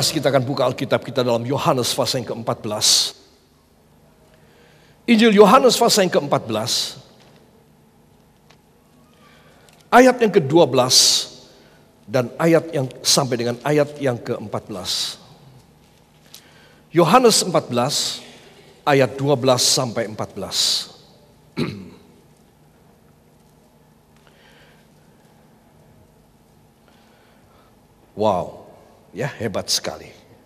kasih, kita akan buka Alkitab kita dalam Yohanes pasal yang ke-14. Injil Yohanes pasal yang ke-14. Ayat yang ke-12 dan ayat yang sampai dengan ayat yang ke-14. Yohanes 14 ayat 12 sampai 14. Wow, ya hebat sekali.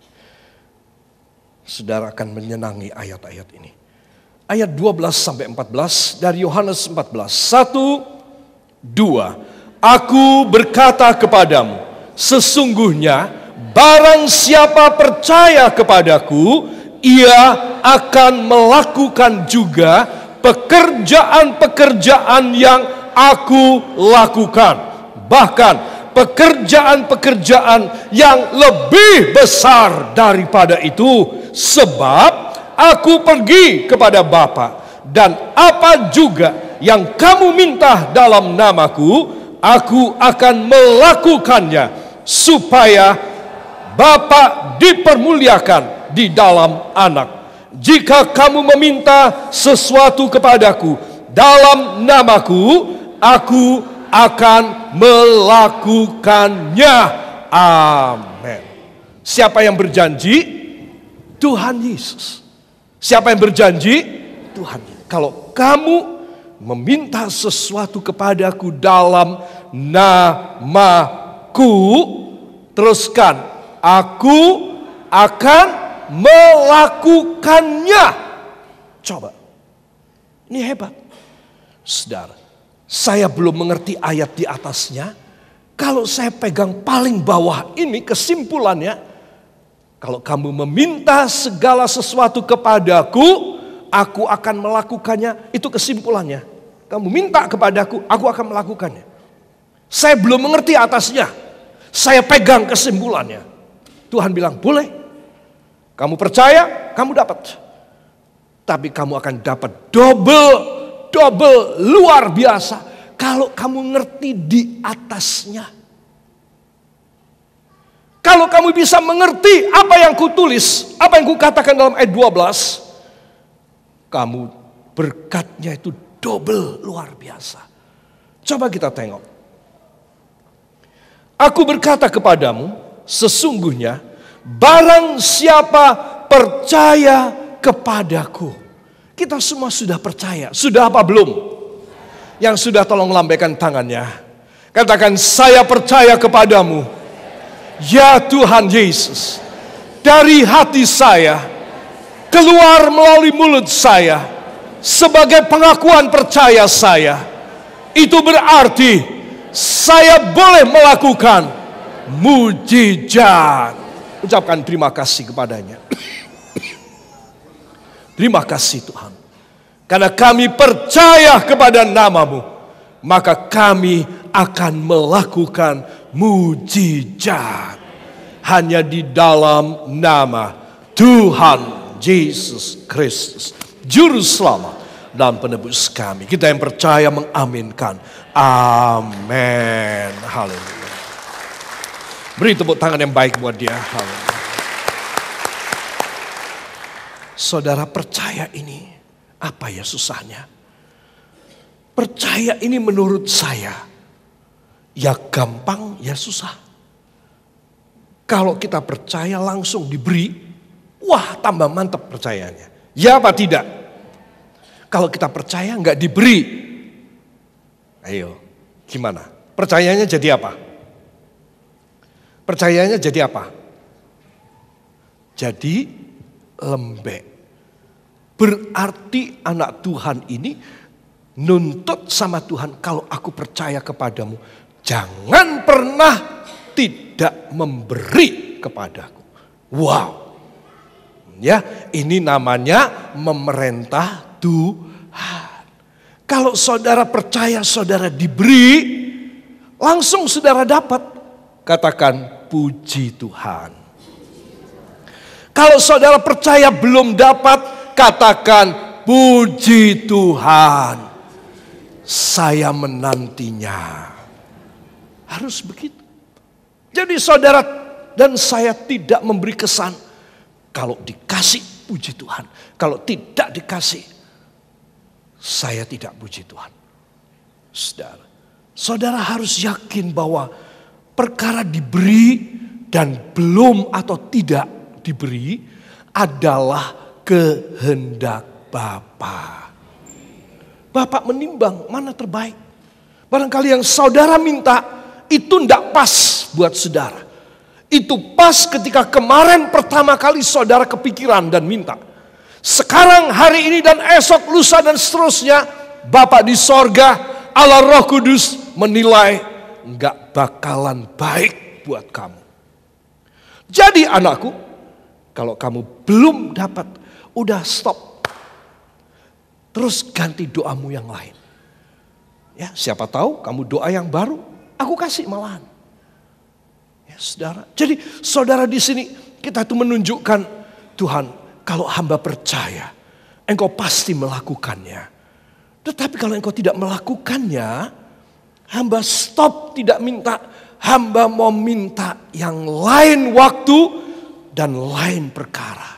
Saudara akan menyenangi ayat-ayat ini. Ayat 12 sampai 14 dari Yohanes 14. 1, 2. Aku berkata kepadamu, sesungguhnya barang siapa percaya kepadaku, ia akan melakukan juga pekerjaan-pekerjaan yang aku lakukan. Bahkan pekerjaan-pekerjaan yang lebih besar daripada itu. Sebab aku pergi kepada Bapa, dan apa juga yang kamu minta dalam namaku, aku akan melakukannya, supaya Bapa dipermuliakan di dalam Anak. Jika kamu meminta sesuatu kepadaku dalam namaku, aku akan melakukannya. Amin. Siapa yang berjanji? Tuhan Yesus. Siapa yang berjanji? Tuhan. Kalau kamu meminta sesuatu kepadaku dalam namaku, teruskan, aku akan melakukannya. Coba. Ini hebat. Saudara, saya belum mengerti ayat di atasnya. Kalau saya pegang paling bawah ini, kesimpulannya, kalau kamu meminta segala sesuatu kepadaku, aku akan melakukannya. Itu kesimpulannya. Kamu minta kepadaku, aku akan melakukannya. Saya belum mengerti atasnya. Saya pegang kesimpulannya. Tuhan bilang, boleh. Kamu percaya, kamu dapat. Tapi kamu akan dapat double luar biasa kalau kamu ngerti di atasnya. Kalau kamu bisa mengerti apa yang kutulis, apa yang kukatakan dalam ayat 12, kamu berkatnya itu double luar biasa. Coba kita tengok. Aku berkata kepadamu, sesungguhnya barang siapa percaya kepadaku. Kita semua sudah percaya. Sudah apa belum? Yang sudah tolong lambaikan tangannya. Katakan, saya percaya kepadamu. Ya Tuhan Yesus, dari hati saya, keluar melalui mulut saya, sebagai pengakuan percaya saya, itu berarti saya boleh melakukan mujizat. Ucapkan terima kasih kepadanya. Terima kasih Tuhan. Karena kami percaya kepada namamu, maka kami akan melakukan mujizat. Hanya di dalam nama Tuhan Yesus Kristus, Juru Selamat dan Penebus kami. Kita yang percaya mengaminkan. Amin. Haleluya. Beri tepuk tangan yang baik buat dia. Haleluya. Saudara percaya ini, apa ya susahnya? Percaya ini menurut saya, ya gampang ya susah. Kalau kita percaya langsung diberi, wah tambah mantap percayanya. Ya apa tidak? Kalau kita percaya nggak diberi, ayo gimana? Percayanya jadi apa? Percayanya jadi apa? Jadi lembek. Berarti anak Tuhan ini nuntut sama Tuhan, kalau aku percaya kepadamu, jangan pernah tidak memberi kepadaku. Wow. Ya, ini namanya memerintah Tuhan. Kalau saudara percaya, saudara diberi, langsung saudara dapat. Katakan puji Tuhan. Kalau saudara percaya belum dapat, katakan puji Tuhan. Saya menantinya. Harus begitu. Jadi saudara dan saya tidak memberi kesan. Kalau dikasih, puji Tuhan. Kalau tidak dikasih, saya tidak puji Tuhan. Saudara harus yakin bahwa perkara diberi dan belum atau tidak diberi adalah kehendak Bapa. Bapak menimbang mana terbaik. Barangkali yang saudara minta itu tidak pas buat saudara. Itu pas ketika kemarin pertama kali saudara kepikiran dan minta. Sekarang, hari ini dan esok, lusa dan seterusnya, Bapa di sorga, Allah Roh Kudus menilai nggak bakalan baik buat kamu. Jadi anakku, kalau kamu belum dapat, udah stop. Terus ganti doamu yang lain. Ya, siapa tahu kamu doa yang baru, aku kasih malahan. Ya, saudara. Jadi saudara di sini kita tuh menunjukkan, Tuhan, kalau hamba percaya, engkau pasti melakukannya. Tetapi kalau engkau tidak melakukannya, hamba stop tidak minta. Hamba mau minta yang lain waktu dan lain perkara.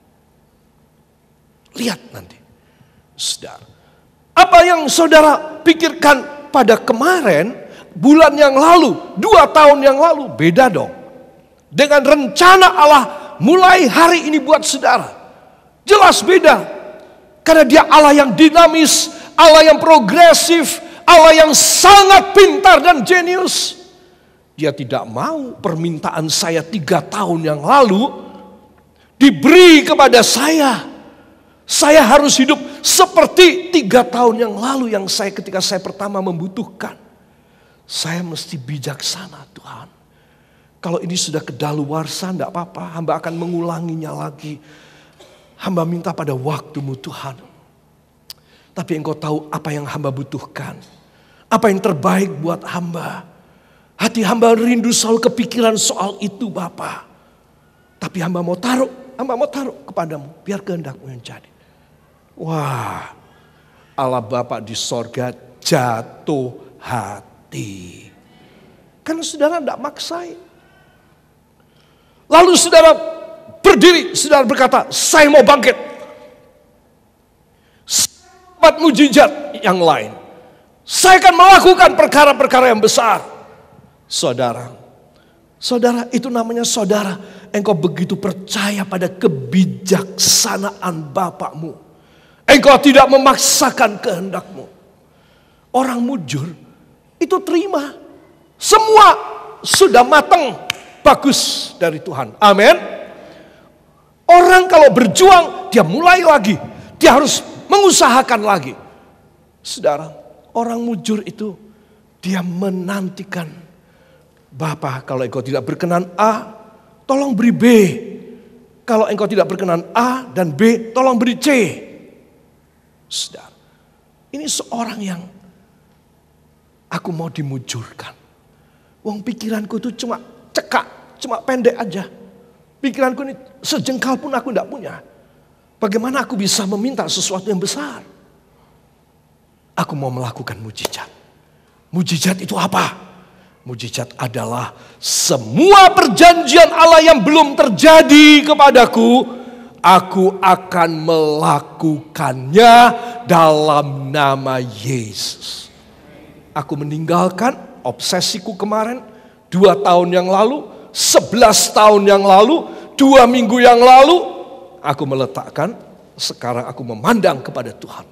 Lihat nanti, saudara. Apa yang saudara pikirkan pada kemarin, bulan yang lalu, 2 tahun yang lalu, beda dong. Dengan rencana Allah mulai hari ini buat saudara. Jelas beda. Karena dia Allah yang dinamis, Allah yang progresif, Allah yang sangat pintar dan jenius. Dia tidak mau permintaan saya 3 tahun yang lalu diberi kepada saya. Saya harus hidup seperti 3 tahun yang lalu yang ketika saya pertama membutuhkan. Saya mesti bijaksana, Tuhan. Kalau ini sudah kedaluarsa, tidak apa-apa. Hamba akan mengulanginya lagi. Hamba minta pada waktumu, Tuhan. Tapi engkau tahu apa yang hamba butuhkan. Apa yang terbaik buat hamba. Hati hamba rindu selalu kepikiran soal itu, Bapa. Tapi hamba mau taruh kepadamu. Biar kehendakmu yang jadi. Wah, Allah Bapa di sorga jatuh hati. Karena saudara tidak maksain. Lalu saudara berdiri, saudara berkata, saya mau bangkit. Buat mujizat yang lain. Saya akan melakukan perkara-perkara yang besar. Saudara, itu namanya saudara. Engkau begitu percaya pada kebijaksanaan Bapakmu. Engkau tidak memaksakan kehendakmu. Orang mujur itu terima. Semua sudah matang, bagus dari Tuhan. Amin. Orang kalau berjuang, dia mulai lagi. Dia harus mengusahakan lagi. Saudara, orang mujur itu dia menantikan. Bapa, kalau engkau tidak berkenan A, tolong beri B. Kalau engkau tidak berkenan A dan B, tolong beri C. Saudara, ini seorang yang aku mau dimujurkan. Wong pikiranku itu cuma cekak, cuma pendek aja. Pikiranku ini sejengkal pun aku tidak punya. Bagaimana aku bisa meminta sesuatu yang besar? Aku mau melakukan mujizat. Mujizat itu apa? Mujizat adalah semua perjanjian Allah yang belum terjadi kepadaku, aku akan melakukannya dalam nama Yesus. Aku meninggalkan obsesiku kemarin, 2 tahun yang lalu, 11 tahun yang lalu, 2 minggu yang lalu. Aku meletakkan, sekarang aku memandang kepada Tuhan.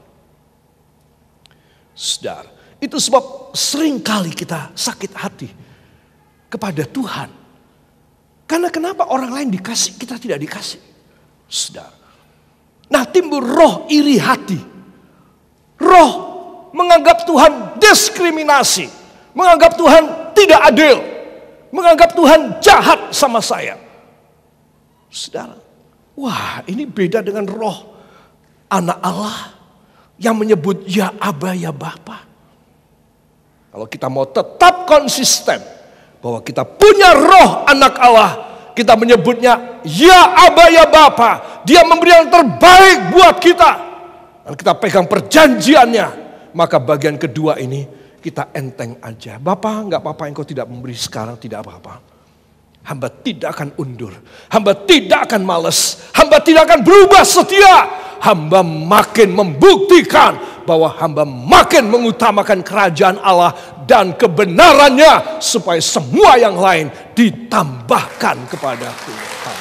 Saudara, itu sebab sering kali kita sakit hati kepada Tuhan. Karena kenapa orang lain dikasih, kita tidak dikasih. Saudara. Nah, timbul roh iri hati. Roh menganggap Tuhan diskriminasi. Menganggap Tuhan tidak adil. Menganggap Tuhan jahat sama saya. Saudara. Wah, ini beda dengan roh anak Allah yang menyebut ya Aba ya Bapa. Kalau kita mau tetap konsisten bahwa kita punya roh anak Allah, kita menyebutnya ya Aba ya Bapa. Dia memberi yang terbaik buat kita. Dan kita pegang perjanjiannya. Maka bagian kedua ini kita enteng aja. Bapa, enggak apa-apa engkau tidak memberi sekarang, tidak apa-apa. Hamba tidak akan undur. Hamba tidak akan malas. Hamba tidak akan berubah setia. Hamba makin membuktikan bahwa hamba makin mengutamakan kerajaan Allah dan kebenarannya. Supaya semua yang lain ditambahkan kepada Tuhan.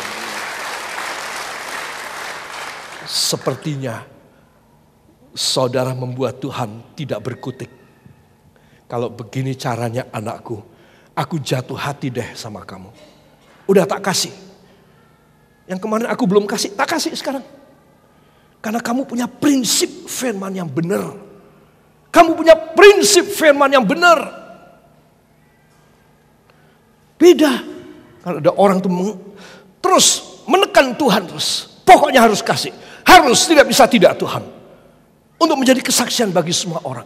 Sepertinya saudara membuat Tuhan tidak berkutik. Kalau begini caranya anakku, aku jatuh hati deh sama kamu. Udah tak kasih. Yang kemarin aku belum kasih, tak kasih sekarang. Karena kamu punya prinsip firman yang benar. Kamu punya prinsip firman yang benar. Beda. Kalau ada orang tuh terus menekan Tuhan terus. Pokoknya harus kasih. Harus, tidak bisa tidak Tuhan. Untuk menjadi kesaksian bagi semua orang.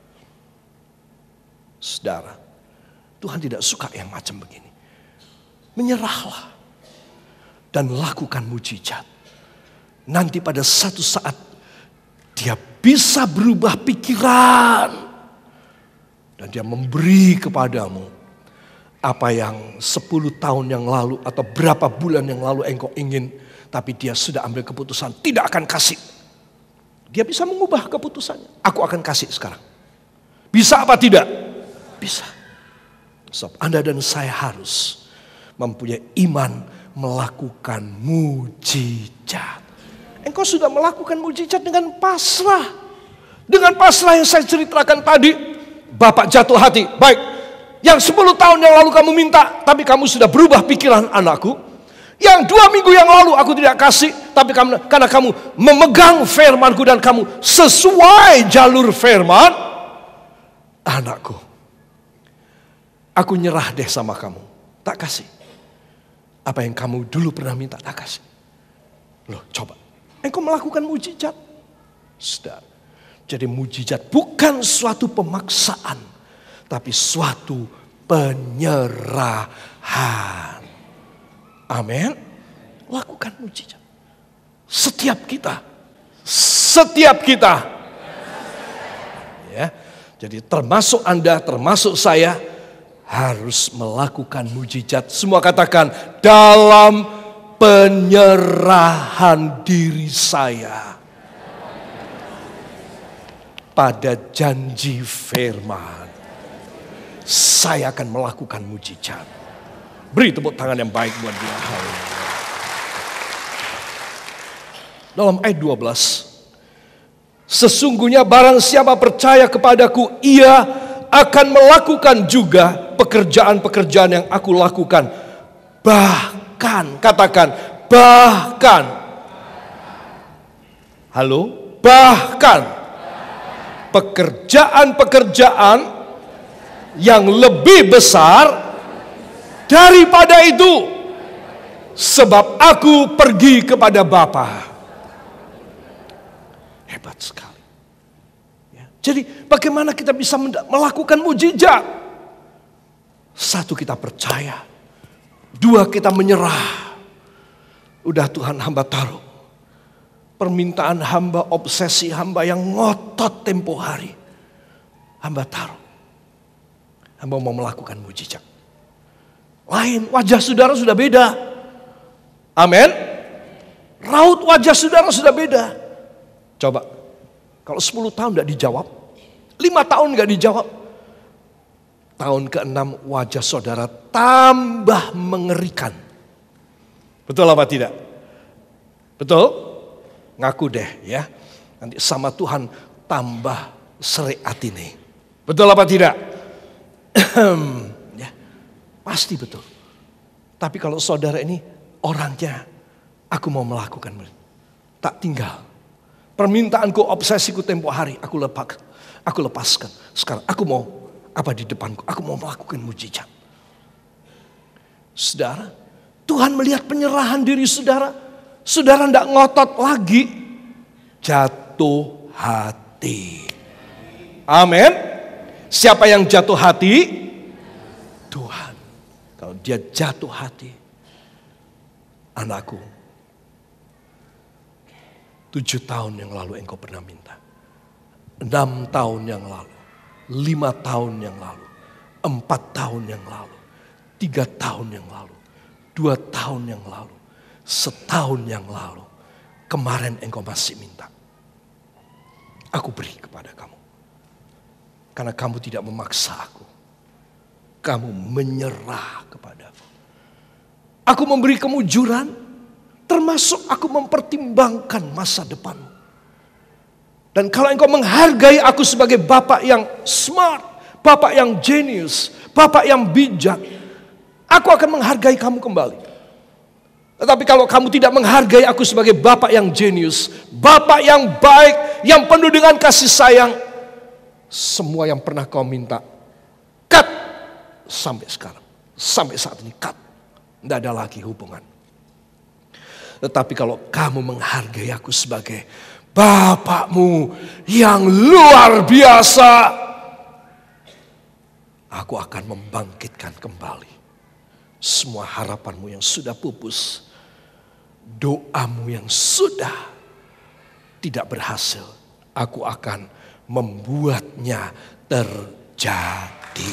Saudara, Tuhan tidak suka yang macam begini. Menyerahlah dan lakukan mujizat. Nanti pada satu saat dia bisa berubah pikiran dan dia memberi kepadamu apa yang 10 tahun yang lalu atau berapa bulan yang lalu engkau ingin, tapi dia sudah ambil keputusan tidak akan kasih. Dia bisa mengubah keputusannya. Aku akan kasih sekarang. Bisa apa tidak? Bisa. Sebab Anda dan saya harus mempunyai iman melakukan mujizat. Engkau sudah melakukan mujizat dengan pasrah. Dengan pasrah yang saya ceritakan tadi. Bapak jatuh hati. Baik. Yang 10 tahun yang lalu kamu minta. Tapi kamu sudah berubah pikiran anakku. Yang 2 minggu yang lalu aku tidak kasih. Tapi karena kamu memegang firmanku dan kamu sesuai jalur firman. Anakku. Aku nyerah deh sama kamu. Tak kasih. Apa yang kamu dulu pernah minta, tak kasih. Loh, coba. Engkau melakukan mujizat. Saudara. Jadi mujizat bukan suatu pemaksaan. Tapi suatu penyerahan. Amin. Lakukan mujizat. Setiap kita. Ya. Jadi termasuk Anda, termasuk saya. Harus melakukan mujizat. Semua katakan dalam penyerahan diri saya pada janji firman. Saya akan melakukan mujizat. Beri tepuk tangan yang baik buat dia. Dalam ayat 12. Sesungguhnya barang siapa percaya kepadaku, ia akan melakukan juga pekerjaan-pekerjaan yang aku lakukan. Bahkan, katakan, bahkan. Halo? Bahkan. Pekerjaan-pekerjaan yang lebih besar daripada itu. Sebab aku pergi kepada Bapa. Hebat sekali. Jadi bagaimana kita bisa melakukan mujizat? 1, kita percaya. 2, kita menyerah. Udah Tuhan, hamba taruh. Permintaan hamba, obsesi hamba yang ngotot tempo hari. Hamba taruh. Hamba mau melakukan mujizat. Lain, wajah saudara sudah beda. Amin. Raut wajah saudara sudah beda. Coba. Kalau 10 tahun tidak dijawab, 5 tahun tidak dijawab. Tahun ke-6 wajah saudara tambah mengerikan. Betul apa tidak? Betul? Ngaku deh ya. Nanti sama Tuhan tambah serik atine. Betul apa tidak? Ya, pasti betul. Tapi kalau saudara ini orangnya, aku mau melakukan. Tak tinggal. Permintaanku, obsesiku tempo hari, aku lepaskan. Sekarang aku mau apa di depanku? Aku mau melakukan mujizat. Saudara, Tuhan melihat penyerahan diri saudara. Saudara tidak ngotot lagi. Jatuh hati. Amin. Siapa yang jatuh hati? Tuhan. Kalau dia jatuh hati, anakku, 7 tahun yang lalu engkau pernah minta. 6 tahun yang lalu. 5 tahun yang lalu. 4 tahun yang lalu. 3 tahun yang lalu. 2 tahun yang lalu, setahun yang lalu, kemarin engkau masih minta. Aku beri kepada kamu. Karena kamu tidak memaksa aku. Kamu menyerah kepadaku. Aku memberi kemujuran, termasuk aku mempertimbangkan masa depanmu. Dan kalau engkau menghargai aku sebagai bapak yang smart, bapak yang jenius, bapak yang bijak, aku akan menghargai kamu kembali. Tetapi kalau kamu tidak menghargai aku sebagai bapak yang jenius, bapak yang baik, yang penuh dengan kasih sayang, semua yang pernah kau minta, cut sampai sekarang. Sampai saat ini cut. Tidak ada lagi hubungan. Tetapi kalau kamu menghargai aku sebagai bapakmu yang luar biasa, aku akan membangkitkan kembali semua harapanmu yang sudah pupus, doamu yang sudah tidak berhasil. Aku akan membuatnya terjadi.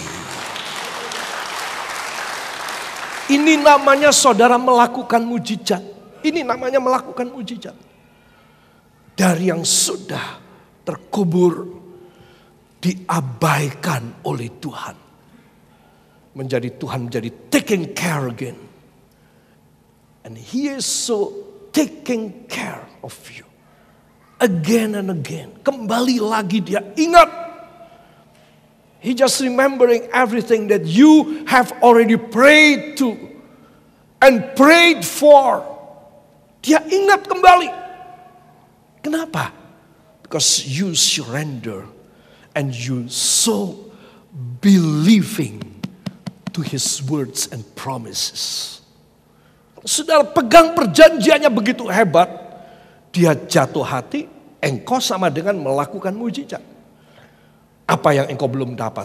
Ini namanya saudara melakukan mujizat. Ini namanya melakukan mujizat. Dari yang sudah terkubur, diabaikan oleh Tuhan. Tuhan menjadi taking care again. And He is so taking care of you. Again and again. Kembali lagi dia ingat. He just remembering everything that you have already prayed to and prayed for. Dia ingat kembali. Kenapa? Because you surrender and you so believing to His words and promises. Saudara pegang perjanjiannya begitu hebat, dia jatuh hati, engkau sama dengan melakukan mujizat. Apa yang engkau belum dapat,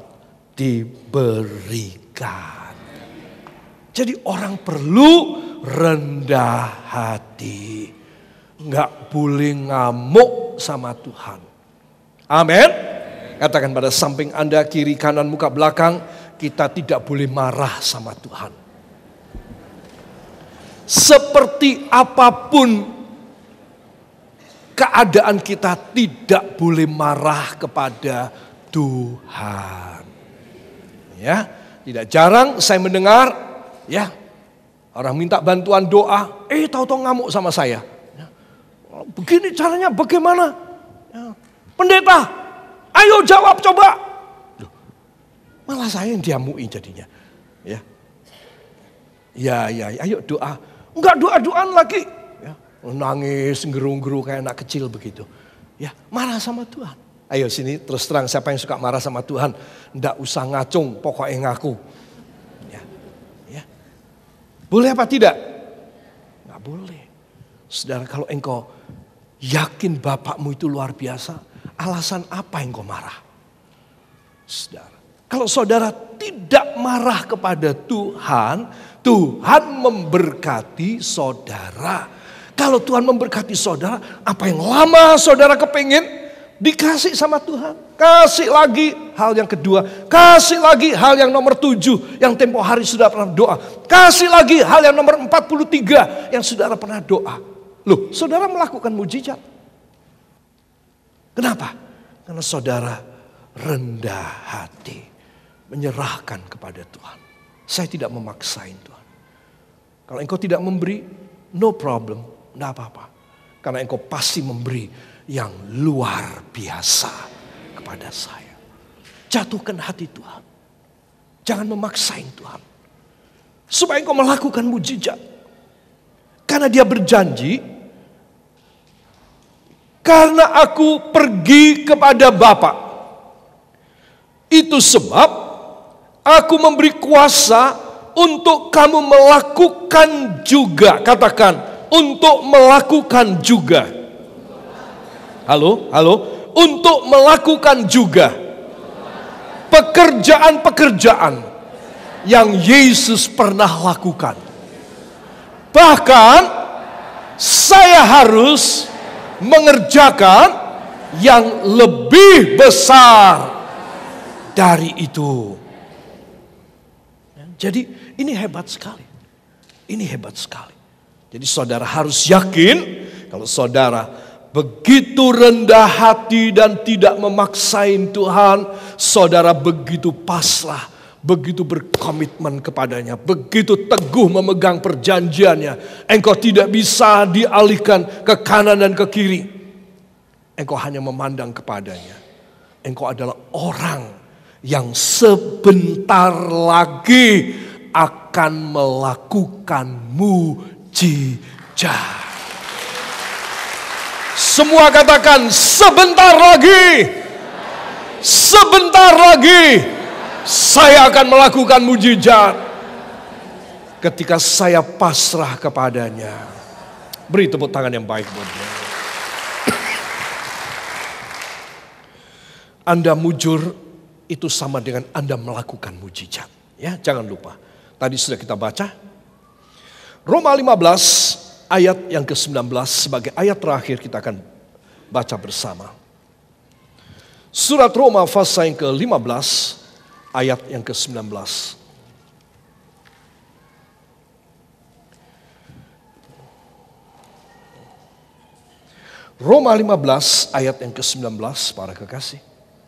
diberikan. Jadi orang perlu rendah hati. Nggak boleh ngamuk sama Tuhan. Amin. Katakan pada samping Anda, kiri, kanan, muka, belakang, kita tidak boleh marah sama Tuhan. Seperti apapun keadaan kita, tidak boleh marah kepada Tuhan. Ya, tidak jarang saya mendengar, ya, orang minta bantuan doa, tahu-tahu ngamuk sama saya. Ya, begini caranya, bagaimana? Ya, pendeta, ayo jawab coba. Loh, malah saya yang diamui jadinya. Ya, ayo doa. Enggak doa-doaan lagi. Ya, nangis, gerung-gerung kayak anak kecil begitu. Ya, marah sama Tuhan. Ayo sini terus terang, siapa yang suka marah sama Tuhan? Nggak usah ngacung, pokoknya ngaku. Ya. Boleh apa tidak? Nggak boleh. Saudara, kalau engkau yakin bapakmu itu luar biasa, alasan apa engkau marah? Saudara, kalau saudara tidak marah kepada Tuhan, Tuhan memberkati saudara. Kalau Tuhan memberkati saudara, apa yang lama saudara kepingin, dikasih sama Tuhan. Kasih lagi hal yang kedua. Kasih lagi hal yang nomor 7. Yang tempo hari sudah pernah doa. Kasih lagi hal yang nomor 43. Yang saudara pernah doa. Loh, saudara melakukan mujizat. Kenapa? Karena saudara rendah hati. Menyerahkan kepada Tuhan. Saya tidak memaksain Tuhan. Kalau engkau tidak memberi, no problem. Tidak apa-apa. Karena engkau pasti memberi yang luar biasa kepada saya. Jatuhkan hati Tuhan. Jangan memaksain Tuhan. Supaya engkau melakukan mujizat. Karena dia berjanji, karena aku pergi kepada Bapa, itu sebab aku memberi kuasa untuk kamu melakukan juga. Katakan, untuk melakukan juga. Halo. Untuk melakukan juga pekerjaan-pekerjaan yang Yesus pernah lakukan. Bahkan saya harus mengerjakan yang lebih besar dari itu. Jadi ini hebat sekali. Ini hebat sekali. Jadi saudara harus yakin kalau saudara begitu rendah hati dan tidak memaksain Tuhan, saudara begitu pasrah, begitu berkomitmen kepadanya, begitu teguh memegang perjanjiannya, engkau tidak bisa dialihkan ke kanan dan ke kiri. Engkau hanya memandang kepadanya. Engkau adalah orang yang sebentar lagi akan melakukan mujizat. Semua katakan sebentar lagi. Sebentar lagi saya akan melakukan mujizat. Ketika saya pasrah kepadanya. Beri tepuk tangan yang baik buat dia. Anda mujur itu sama dengan Anda melakukan mujizat. Ya, jangan lupa. Tadi sudah kita baca. Roma 15 ayat yang ke-19 sebagai ayat terakhir kita akan baca bersama. Surat Roma pasal yang ke-15 ayat yang ke-19. Roma 15 ayat yang ke-19 para kekasih.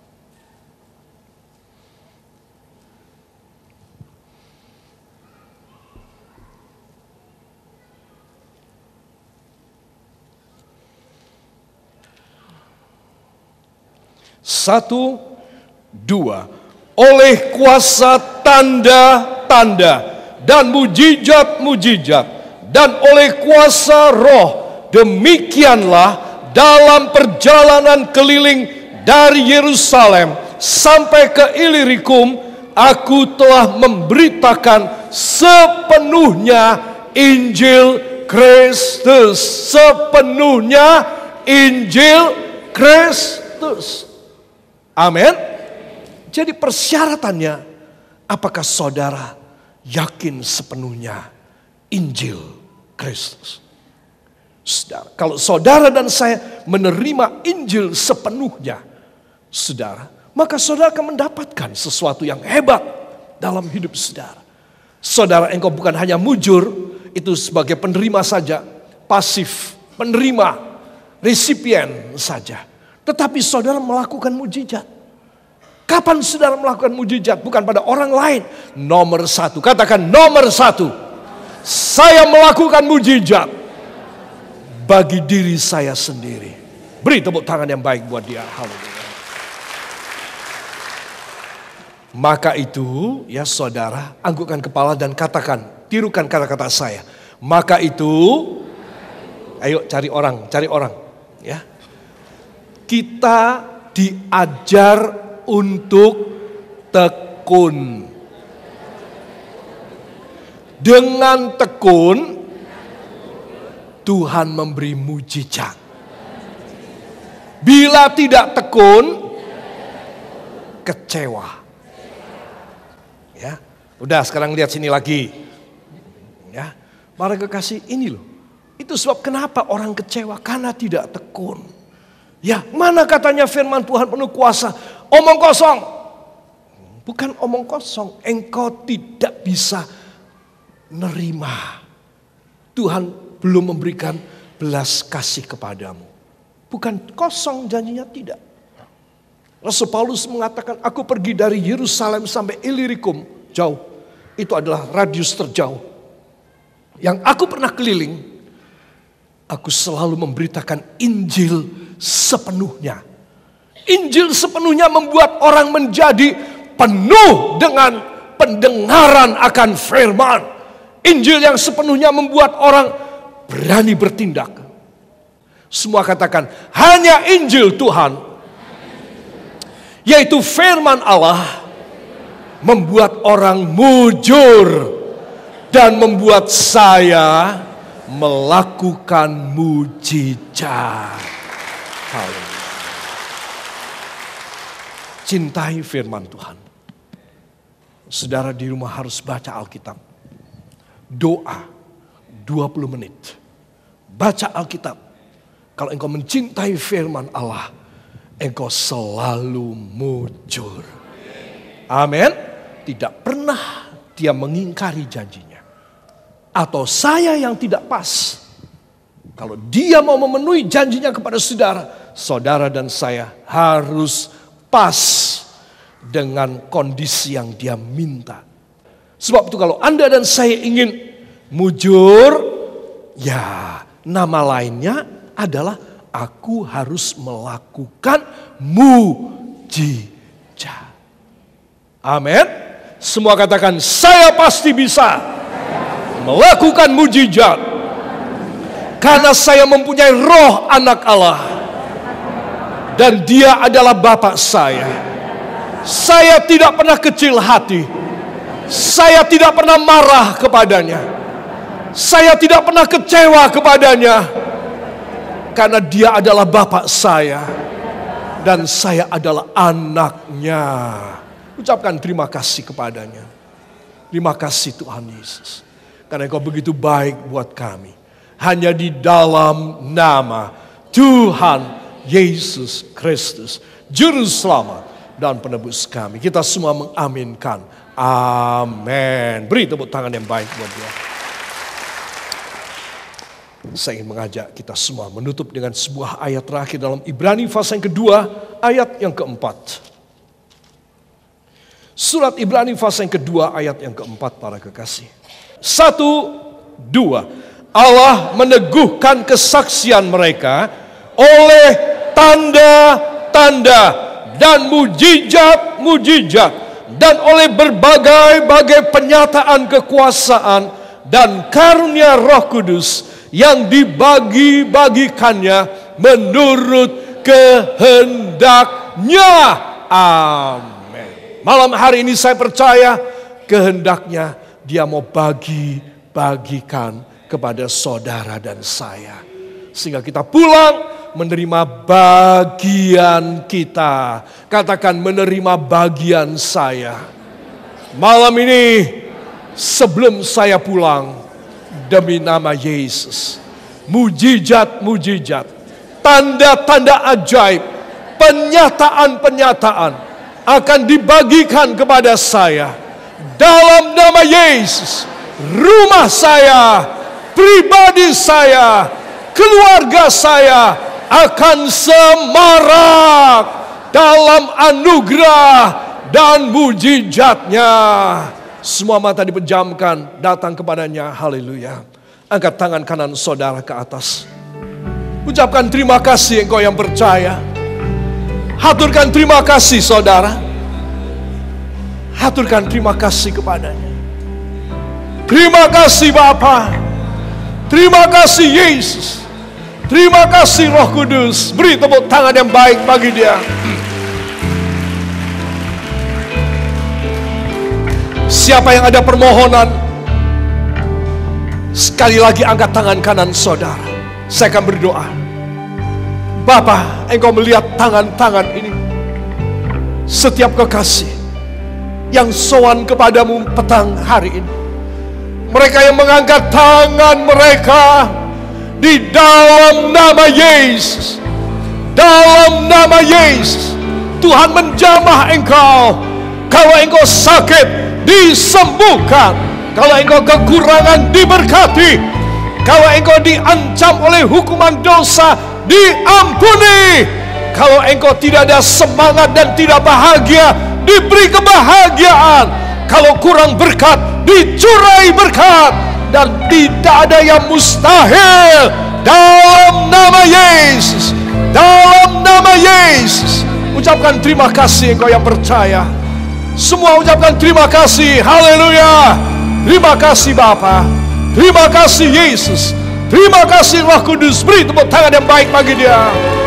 Satu, dua. Oleh kuasa tanda-tanda dan mujizat-mujizat dan oleh kuasa Roh, demikianlah dalam perjalanan keliling dari Yerusalem sampai ke Ilirikum, aku telah memberitakan sepenuhnya Injil Kristus. Sepenuhnya Injil Kristus. Amin. Jadi persyaratannya, apakah saudara yakin sepenuhnya Injil Kristus? Saudara, kalau saudara dan saya menerima Injil sepenuhnya, saudara, maka saudara akan mendapatkan sesuatu yang hebat dalam hidup saudara. Saudara, engkau bukan hanya mujur, itu sebagai penerima saja, pasif, penerima, resipien saja. Tetapi saudara melakukan mujizat. Kapan saudara melakukan mujizat? Bukan pada orang lain. Nomor satu, katakan nomor satu. Saya melakukan mujizat bagi diri saya sendiri. Beri tepuk tangan yang baik buat dia. Haleluya. Maka itu, ya saudara, anggukkan kepala dan katakan, tirukan kata-kata saya. Maka itu, ayo cari orang, ya. Kita diajar untuk tekun. Dengan tekun, Tuhan memberi mujizat. Bila tidak tekun, kecewa. Ya, udah sekarang lihat sini lagi. Ya, para kekasih ini loh. Itu sebab kenapa orang kecewa, karena tidak tekun. Ya, mana katanya firman Tuhan penuh kuasa? Omong kosong. Bukan omong kosong, engkau tidak bisa nerima. Tuhan belum memberikan belas kasih kepadamu. Bukan kosong janjinya, tidak. Rasul Paulus mengatakan, aku pergi dari Yerusalem sampai Ilirikum, jauh. Itu adalah radius terjauh. Yang aku pernah keliling, aku selalu memberitakan Injil sepenuhnya. Injil sepenuhnya membuat orang menjadi penuh dengan pendengaran akan firman. Injil yang sepenuhnya membuat orang berani bertindak. Semua katakan, hanya Injil Tuhan, yaitu firman Allah, membuat orang mujur dan membuat saya melakukan mujizat. Haleluya. Cintai firman Tuhan. Saudara di rumah harus baca Alkitab. Doa 20 menit. Baca Alkitab. Kalau engkau mencintai firman Allah, engkau selalu mujur. Amin. Tidak pernah dia mengingkari janjinya. atau saya yang tidak pas. Kalau dia mau memenuhi janjinya kepada saudara, saudara dan saya harus pas dengan kondisi yang dia minta. Sebab itu kalau Anda dan saya ingin mujur, ya nama lainnya adalah aku harus melakukan mujizat. Amin. Semua katakan, saya pasti bisa melakukan mujizat. Karena saya mempunyai roh anak Allah. Dan dia adalah Bapak saya. Saya tidak pernah kecil hati. Saya tidak pernah marah kepadanya. Saya tidak pernah kecewa kepadanya. Karena dia adalah Bapak saya. Dan saya adalah anaknya. Ucapkan terima kasih kepadanya. Terima kasih Tuhan Yesus. Karena Engkau begitu baik buat kami. Hanya di dalam nama Tuhan Yesus Kristus, Juru Selamat dan Penebus kami. Kita semua mengaminkan. Amin. Beri tepuk tangan yang baik buat dia. Saya ingin mengajak kita semua menutup dengan sebuah ayat terakhir dalam Ibrani pasal yang kedua, ayat yang keempat. Surat Ibrani pasal yang kedua, ayat yang keempat, para kekasih. 1, 2. Allah meneguhkan kesaksian mereka oleh tanda-tanda dan mujizat-mujizat dan oleh berbagai-bagai penyataan kekuasaan dan karunia Roh Kudus yang dibagi-bagikannya menurut kehendaknya. Amin. Malam hari ini saya percaya kehendaknya dia mau bagi-bagikan kepada saudara dan saya. Sehingga kita pulang menerima bagian kita. Katakan, menerima bagian saya. Malam ini sebelum saya pulang, demi nama Yesus, mujizat-mujizat, tanda-tanda ajaib, penyataan-penyataan akan dibagikan kepada saya. Dalam nama Yesus, rumah saya, pribadi saya, keluarga saya akan semarak dalam anugerah dan mujizatnya. Semua mata dipejamkan, datang kepadanya. Haleluya. Angkat tangan kanan saudara ke atas. Ucapkan terima kasih engkau yang percaya. Haturkan terima kasih saudara. Haturkan terima kasih kepadanya. Terima kasih Bapa. Terima kasih Yesus. Terima kasih Roh Kudus. Beri tepuk tangan yang baik bagi dia. Siapa yang ada permohonan, sekali lagi angkat tangan kanan saudara. Saya akan berdoa. Bapa, engkau melihat tangan-tangan ini. Setiap kekasih yang sowan kepadamu petang hari ini. Mereka yang mengangkat tangan mereka di dalam nama Yesus. Dalam nama Yesus. Tuhan menjamah engkau. Kalau engkau sakit, disembuhkan. Kalau engkau kekurangan, diberkati. Kalau engkau diancam oleh hukuman dosa, diampuni. Kalau engkau tidak ada semangat dan tidak bahagia, diberi kebahagiaan. Kalau kurang berkat, dicurai berkat. Dan tidak ada yang mustahil. Dalam nama Yesus. Dalam nama Yesus. Ucapkan terima kasih engkau yang percaya. Semua ucapkan terima kasih. Haleluya. Terima kasih Bapa. Terima kasih Yesus. Terima kasih Roh Kudus. Beri tepuk tangan yang baik bagi dia.